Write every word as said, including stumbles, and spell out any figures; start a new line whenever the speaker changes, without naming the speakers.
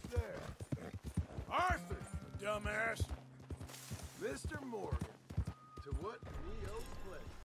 there?
Arthur, dumbass!
Mister Morgan, to what we owe pledge.